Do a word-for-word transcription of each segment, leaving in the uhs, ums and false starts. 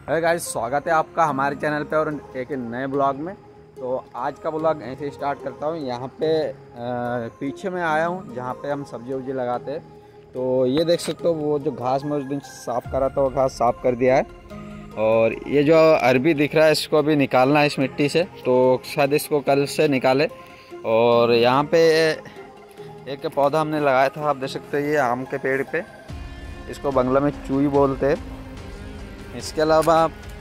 है गाइस, स्वागत है आपका हमारे चैनल पे और एक नए ब्लॉग में। तो आज का ब्लॉग ऐसे स्टार्ट करता हूँ। यहाँ पे आ, पीछे मैं आया हूँ जहाँ पे हम सब्जी वब्जी लगाते हैं। तो ये देख सकते हो, वो जो घास में उस दिन साफ़ करा था वो घास साफ़ कर दिया है। और ये जो अरबी दिख रहा है इसको अभी निकालना है इस मिट्टी से, तो शायद इसको कल से निकाले। और यहाँ पे एक पौधा हमने लगाया था, आप देख सकते हैं, ये आम के पेड़ पे, इसको बंगला में चूई बोलते हैं। इसके अलावा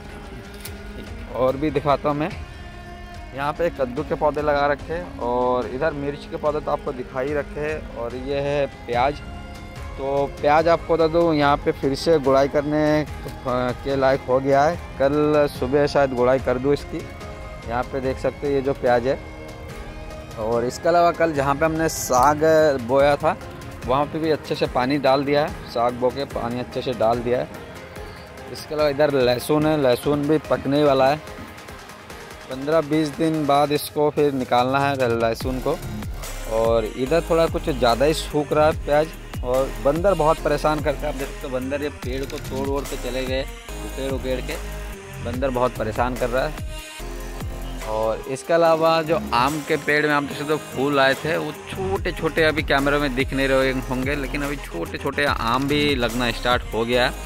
और भी दिखाता हूँ मैं। यहाँ पे कद्दू के पौधे लगा रखे हैं और इधर मिर्च के पौधे तो आपको दिखाई रखे हैं। और ये है प्याज। तो प्याज आपको बता दूँ, यहाँ पे फिर से गुड़ाई करने के लायक हो गया है। कल सुबह शायद गुड़ाई कर दूँ इसकी। यहाँ पे देख सकते हैं ये जो प्याज है। और इसके अलावा कल जहाँ पे हमने साग बोया था वहाँ पे भी अच्छे से पानी डाल दिया है। साग बो के पानी अच्छे से डाल दिया है। इसके अलावा इधर लहसुन है, लहसुन भी पकने वाला है। पंद्रह बीस दिन बाद इसको फिर निकालना है लहसुन को। और इधर थोड़ा कुछ ज़्यादा ही सूख रहा है प्याज। और बंदर बहुत परेशान करते हैं, आप देखते हो बंदर ये पेड़ को तोड़ ओड़ के चले गए, उकेड़ उकेड़ के बंदर बहुत परेशान कर रहा है। और इसके अलावा जो आम के पेड़ में आप देख सकते हो फूल आए थे, वो छोटे छोटे अभी कैमरे में दिख नहीं रहे होंगे, लेकिन अभी छोटे छोटे आम भी लगना स्टार्ट हो गया है।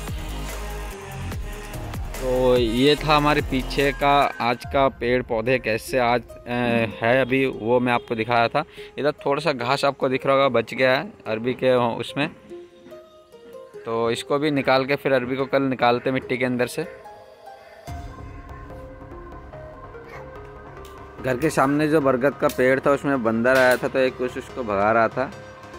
तो ये था हमारे पीछे का आज का पेड़ पौधे कैसे आज है अभी, वो मैं आपको दिखाया था। इधर थोड़ा सा घास आपको दिख रहा होगा बच गया है अरबी के उसमें, तो इसको भी निकाल के फिर अरबी को कल निकालते मिट्टी के अंदर से। घर के सामने जो बरगद का पेड़ था उसमें बंदर आया था, तो एक कुछ उसको भगा रहा था।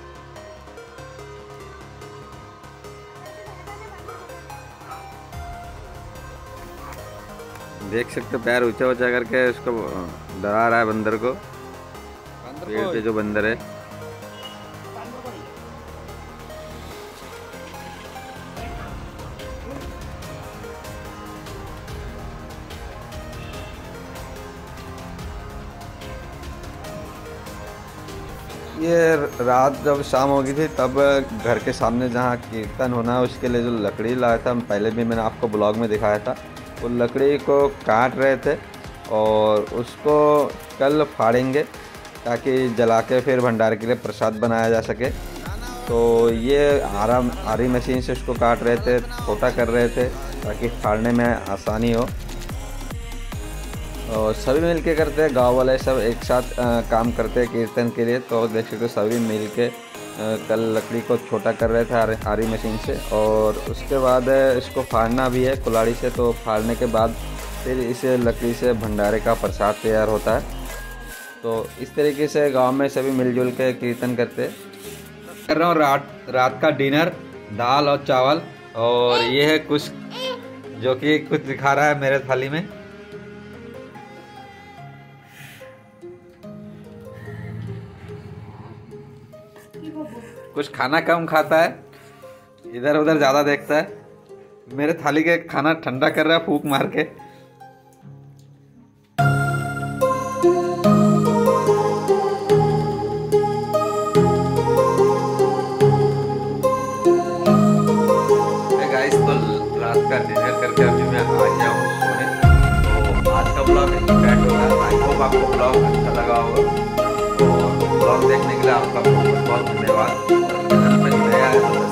देख सकते हो पैर ऊंचा ऊंचा करके उसको डरा रहा है बंदर को। पेड़ पे जो बंदर है, ये रात जब शाम हो गई थी तब घर के सामने जहाँ कीर्तन होना है उसके लिए जो लकड़ी लाया था, पहले भी मैंने आपको ब्लॉग में दिखाया था, वो लकड़ी को काट रहे थे और उसको कल फाड़ेंगे ताकि जला के फिर भंडार के लिए प्रसाद बनाया जा सके। तो ये आराम आरी मशीन से उसको काट रहे थे, छोटा कर रहे थे ताकि फाड़ने में आसानी हो। और सभी मिल के करते हैं, गाँव वाले सब एक साथ आ, काम करते हैं कीर्तन के लिए। तो देख सकते सभी मिल के कल लकड़ी को छोटा कर रहे थे आरी मशीन से। और उसके बाद इसको फाड़ना भी है कुल्हाड़ी से। तो फाड़ने के बाद फिर इसे लकड़ी से भंडारे का प्रसाद तैयार होता है। तो इस तरीके से गांव में सभी मिलजुल के कीर्तन करते कर रहा हूँ। रात रात का डिनर दाल और चावल। और ये है कुछ जो कि कुछ दिखा रहा है मेरे थाली में। कुछ खाना कम खाता है, इधर उधर ज़्यादा देखता है। मेरे थाली के खाना ठंडा कर रहा है फूंक मार के। गाइस, तो रात का डिनर करके अभी मैं आ गया हूँ सोने। तो आज का ब्लॉग स्टार्ट हो रहा है। आई होप आपको ब्लॉग अच्छा लगा होगा। और ब्लॉग देखने के लिए आपका बहुत बहुत धन्यवाद।